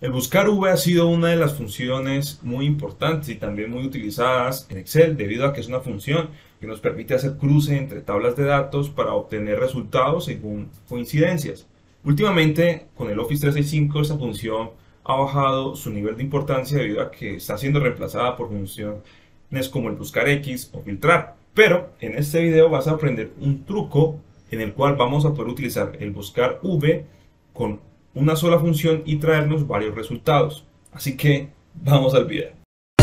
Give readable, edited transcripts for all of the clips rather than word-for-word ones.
El buscar V ha sido una de las funciones muy importantes y también muy utilizadas en Excel debido a que es una función que nos permite hacer cruce entre tablas de datos para obtener resultados según coincidencias. Últimamente, con el Office 365, esta función ha bajado su nivel de importancia debido a que está siendo reemplazada por funciones como el buscar X o filtrar. Pero en este video vas a aprender un truco en el cual vamos a poder utilizar el buscar V con una sola función y traernos varios resultados. Así que vamos al video.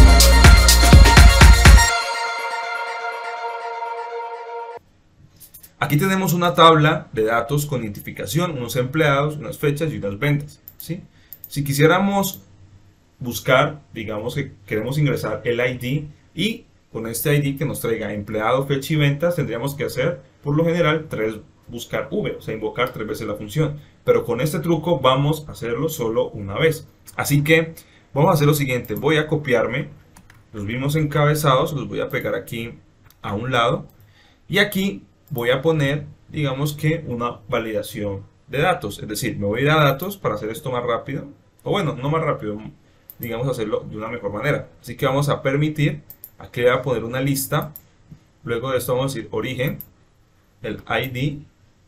Aquí tenemos una tabla de datos con identificación, unos empleados, unas fechas y unas ventas, ¿sí? Si quisiéramos buscar, digamos que queremos ingresar el ID y con este ID que nos traiga empleado, fecha y ventas, tendríamos que hacer por lo general buscar V, o sea, invocar 3 veces la función. Pero con este truco vamos a hacerlo solo una vez. Así que vamos a hacer lo siguiente. Voy a copiarme los mismos encabezados, los voy a pegar aquí a un lado. Y aquí voy a poner, digamos que una validación de datos. Es decir, me voy a ir a datos para hacer esto más rápido. O bueno, no más rápido, digamos hacerlo de una mejor manera. Así que vamos a permitir, aquí voy a poner una lista. Luego de esto vamos a decir origen, el ID.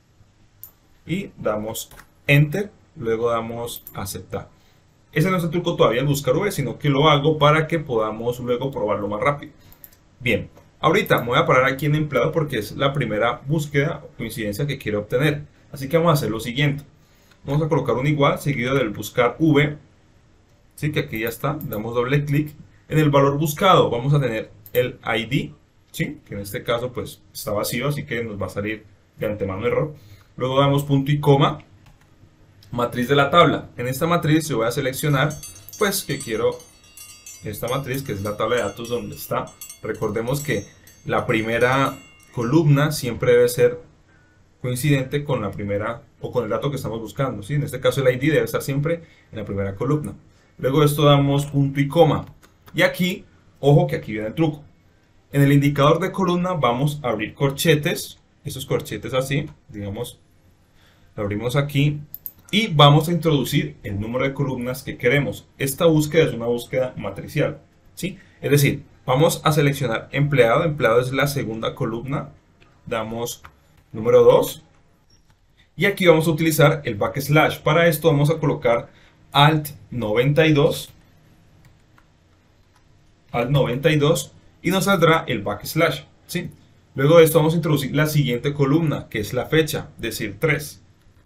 Y damos Enter, luego damos Aceptar. Ese no es el truco todavía el buscar V, sino que lo hago para que podamos luego probarlo más rápido. Bien, ahorita me voy a parar aquí en empleado porque es la primera búsqueda o coincidencia que quiero obtener. Así que vamos a hacer lo siguiente. Vamos a colocar un igual seguido del buscar V. ¿Sí? Que aquí ya está. Damos doble clic. En el valor buscado vamos a tener el ID. ¿Sí? Que en este caso pues está vacío, así que nos va a salir de antemano error. Luego damos punto y coma, matriz de la tabla. En esta matriz yo voy a seleccionar, pues que quiero esta matriz, que es la tabla de datos donde está. Recordemos que la primera columna siempre debe ser coincidente con la primera o con el dato que estamos buscando, ¿sí? En este caso el ID debe estar siempre en la primera columna. Luego de esto damos punto y coma. Y aquí, ojo que aquí viene el truco. En el indicador de columna vamos a abrir corchetes. Esos corchetes así, digamos, lo abrimos aquí y vamos a introducir el número de columnas que queremos. Esta búsqueda es una búsqueda matricial, ¿sí? Es decir, vamos a seleccionar empleado. Empleado es la segunda columna. Damos número 2 y aquí vamos a utilizar el backslash. Para esto vamos a colocar Alt 92 y nos saldrá el backslash, ¿sí? Luego de esto vamos a introducir la siguiente columna, que es la fecha, es decir, 3.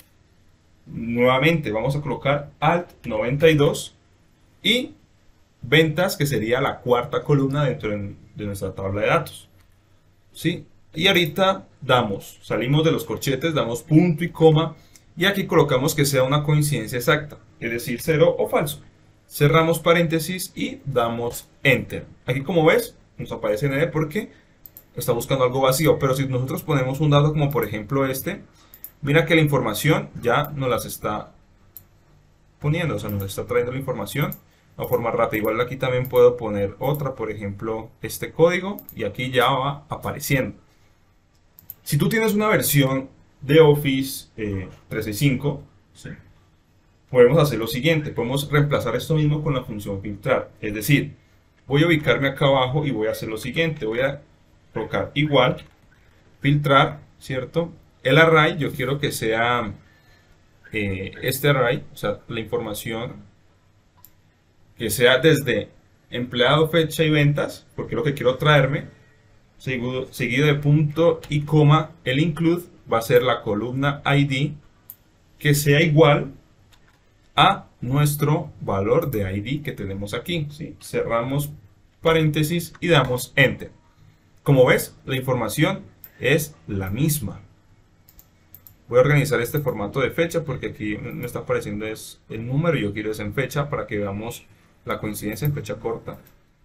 Nuevamente vamos a colocar Alt 92 y ventas, que sería la cuarta columna dentro de nuestra tabla de datos, ¿sí? Y ahorita salimos de los corchetes, damos punto y coma y aquí colocamos que sea una coincidencia exacta, es decir, 0 o falso. Cerramos paréntesis y damos Enter. Aquí, como ves, nos aparece ND porque está buscando algo vacío, pero si nosotros ponemos un dato como por ejemplo este, mira que la información ya nos las está poniendo, o sea, nos está trayendo la información de forma rápida. Igual aquí también puedo poner otra, por ejemplo, este código, y aquí ya va apareciendo. Si tú tienes una versión de Office 365, ¿sí?, podemos hacer lo siguiente, podemos reemplazar esto mismo con la función filtrar, es decir, voy a ubicarme acá abajo y voy a hacer lo siguiente, voy a colocar igual, filtrar, ¿cierto? El array, yo quiero que sea este array, o sea, la información que sea desde empleado, fecha y ventas, porque es lo que quiero traerme, seguido de punto y coma. El include va a ser la columna ID que sea igual a nuestro valor de ID que tenemos aquí, ¿sí? Cerramos paréntesis y damos Enter. Como ves, la información es la misma. Voy a organizar este formato de fecha porque aquí me está apareciendo es el número y yo quiero es en fecha para que veamos la coincidencia en fecha corta.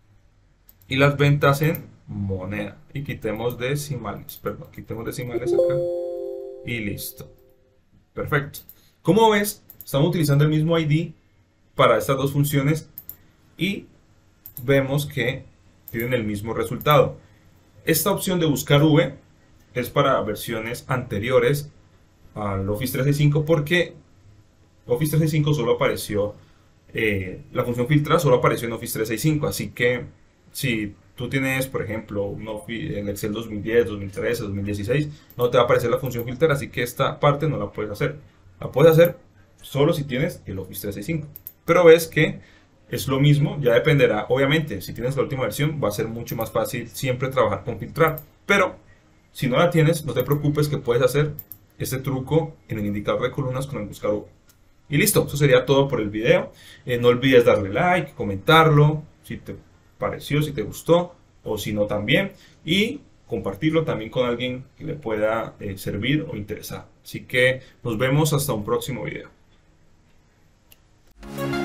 Y las ventas en moneda. Y quitemos decimales, perdón, quitemos decimales acá. Y listo. Perfecto. Como ves, estamos utilizando el mismo ID para estas dos funciones y vemos que tienen el mismo resultado. Esta opción de buscar V es para versiones anteriores al Office 365 porque Office 365 solo apareció la función filtrar solo apareció en Office 365, así que si tú tienes, por ejemplo, en Excel 2010, 2013, 2016, no te va a aparecer la función filtrar, así que esta parte no la puedes hacer. La puedes hacer solo si tienes el Office 365. Pero ves que es lo mismo, ya dependerá, obviamente, si tienes la última versión va a ser mucho más fácil siempre trabajar con filtrar. Pero si no la tienes, no te preocupes que puedes hacer este truco en el indicador de columnas con el buscador. Y listo, eso sería todo por el video. No olvides darle like, comentarlo, si te pareció, si te gustó o si no también. Y compartirlo también con alguien que le pueda servir o interesar. Así que nos vemos hasta un próximo video.